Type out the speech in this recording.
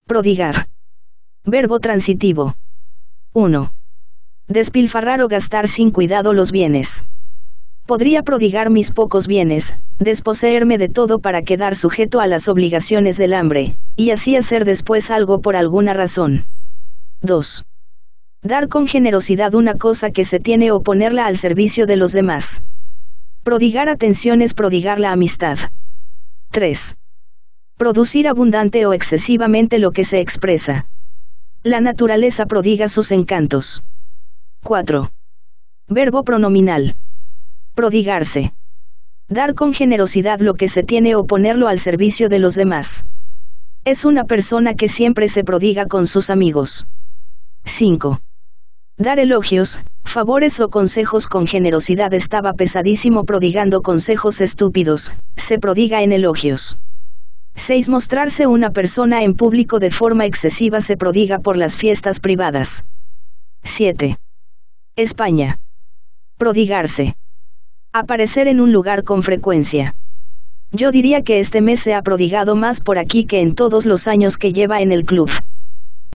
Prodigar. Verbo transitivo. 1. Despilfarrar o gastar sin cuidado los bienes. Podría prodigar mis pocos bienes, desposeerme de todo para quedar sujeto a las obligaciones del hambre, y así hacer después algo por alguna razón. 2. Dar con generosidad una cosa que se tiene o ponerla al servicio de los demás. Prodigar atención es prodigar la amistad. 3. Producir abundante o excesivamente lo que se expresa. La naturaleza prodiga sus encantos. 4. Verbo pronominal. Prodigarse. Dar con generosidad lo que se tiene o ponerlo al servicio de los demás. Es una persona que siempre se prodiga con sus amigos. 5. Dar elogios, favores o consejos con generosidad. Estaba pesadísimo prodigando consejos estúpidos, se prodiga en elogios. 6. Mostrarse una persona en público de forma excesiva. Se prodiga por las fiestas privadas. 7. España. Prodigarse. Aparecer en un lugar con frecuencia. Yo diría que este mes se ha prodigado más por aquí que en todos los años que lleva en el club.